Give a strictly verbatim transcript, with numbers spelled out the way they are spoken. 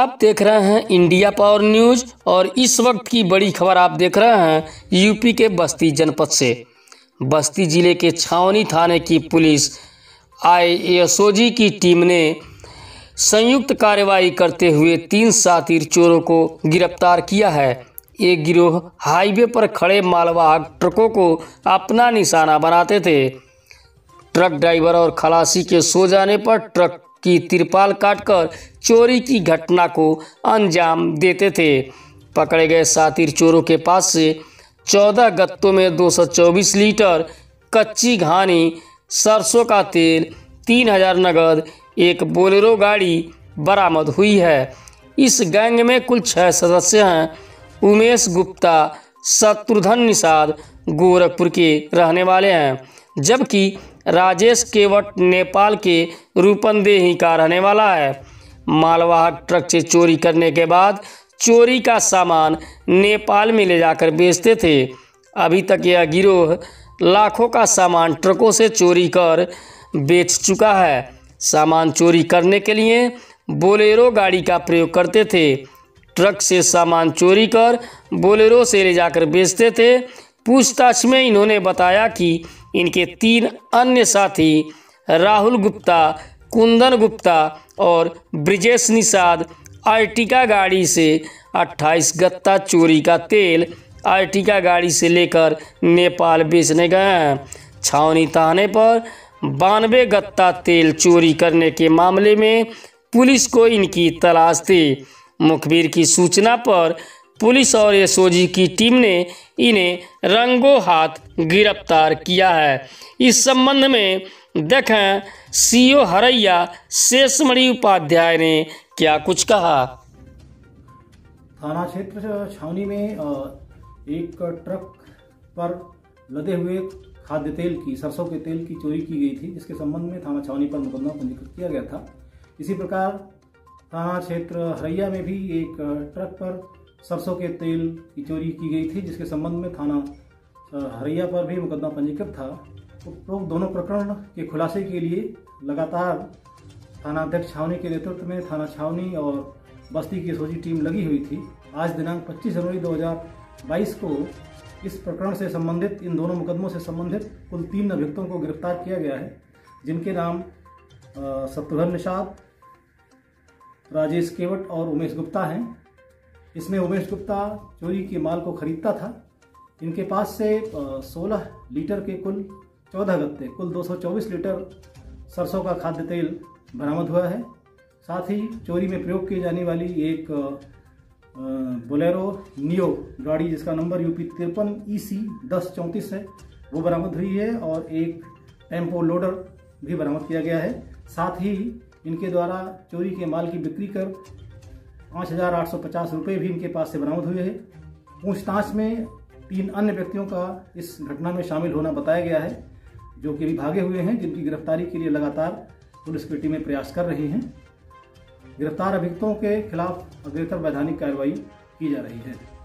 आप देख रहे हैं इंडिया पावर न्यूज और इस वक्त की बड़ी खबर आप देख रहे हैं यूपी के बस्ती जनपद से। बस्ती जिले के छावनी थाने की पुलिस आईएसओजी की टीम ने संयुक्त कार्रवाई करते हुए तीन शातिर चोरों को गिरफ्तार किया है। एक गिरोह हाईवे पर खड़े मालवाहक ट्रकों को अपना निशाना बनाते थे। ट्रक ड्राइवर और खलासी के सो जाने पर ट्रक की तिरपाल काटकर चोरी की घटना को अंजाम देते थे। पकड़े गए शातिर चोरों के पास से चौदह गत्तों में दो सौ चौबीस लीटर कच्ची घानी सरसों का तेल, तीन हजार नगद, एक बोलेरो गाड़ी बरामद हुई है। इस गैंग में कुल छह सदस्य हैं। उमेश गुप्ता शत्रुघ्न निषाद गोरखपुर के रहने वाले हैं, जबकि राजेश केवट नेपाल के रूपंदेही का रहने वाला है। मालवाहक ट्रक से चोरी करने के बाद चोरी का सामान नेपाल में ले जाकर बेचते थे। अभी तक यह गिरोह लाखों का सामान ट्रकों से चोरी कर बेच चुका है। सामान चोरी करने के लिए बोलेरो गाड़ी का प्रयोग करते थे। ट्रक से सामान चोरी कर बोलेरो से ले जाकर बेचते थे। पूछताछ में इन्होंने बताया कि इनके तीन अन्य साथी राहुल गुप्ता, कुंदन गुप्ता और ब्रिजेश निषाद अर्टिगा गाड़ी से अट्ठाईस गत्ता चोरी का तेल अर्टिगा गाड़ी से लेकर नेपाल बेचने गए हैं। छावनी थाने पर बानवे गत्ता तेल चोरी करने के मामले में पुलिस को इनकी तलाश थी। मुखबिर की सूचना पर पुलिस और एसओजी की टीम ने इन्हें रंगों हाथ गिरफ्तार किया है। इस संबंध में देखें सीओ हरैया शेषमणि उपाध्याय ने क्या कुछ कहा। थाना क्षेत्र छावनी में एक ट्रक पर लदे हुए खाद्य तेल की सरसों के तेल की चोरी की गई थी, जिसके संबंध में थाना छावनी पर मुकदमा पंजीकृत किया गया था। इसी प्रकार थाना क्षेत्र हरैया में भी एक ट्रक पर सरसों के तेल की चोरी की गई थी, जिसके संबंध में थाना हरैया पर भी मुकदमा पंजीकृत था। उपरोक्त दोनों प्रकरण के खुलासे के लिए लगातार थाना अध्यक्ष छावनी के नेतृत्व में थाना छावनी और बस्ती की एसओजी टीम लगी हुई थी। आज दिनांक पच्चीस जनवरी दो हज़ार बाईस को इस प्रकरण से संबंधित इन दोनों मुकदमों से संबंधित कुल तीन अभियुक्तों को गिरफ्तार किया गया है, जिनके नाम शत्रुघ्न निषाद, राजेश केवट और उमेश गुप्ता हैं। इसमें उमेश गुप्ता चोरी के माल को खरीदता था। इनके पास से सोलह लीटर के कुल चौदह गत्ते कुल दो सौ चौबीस लीटर सरसों का खाद्य तेल बरामद हुआ है। साथ ही चोरी में प्रयोग की जाने वाली एक बोलेरो नियो गाड़ी, जिसका नंबर यूपी तिरपन ई सी दस चौंतीस है, वो बरामद हुई है और एक टेम्पो लोडर भी बरामद किया गया है। साथ ही इनके द्वारा चोरी के माल की बिक्री कर पाँच हजार आठ सौ पचास रुपये भी इनके पास से बरामद हुए हैं। पूछताछ में तीन अन्य व्यक्तियों का इस घटना में शामिल होना बताया गया है, जो कि अभी भागे हुए हैं, जिनकी गिरफ्तारी के लिए लगातार पुलिस की टीमें प्रयास कर रही हैं। गिरफ्तार अभियुक्तों के खिलाफ अग्रेतर वैधानिक कार्रवाई की जा रही है।